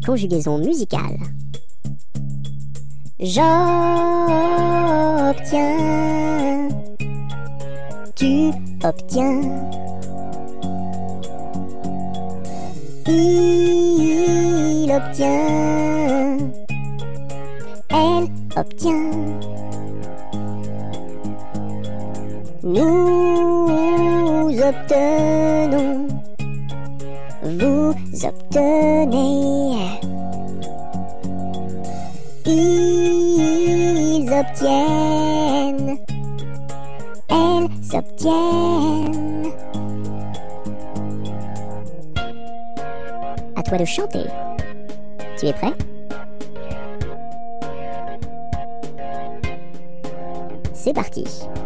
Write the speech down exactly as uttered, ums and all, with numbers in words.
Conjugaison musicale. J'obtiens, tu obtiens, il obtient, elle obtient, nous obtenons, vous obtenez, ils obtiennent, elles obtiennent. À toi de chanter. Tu es prêt? C'est parti.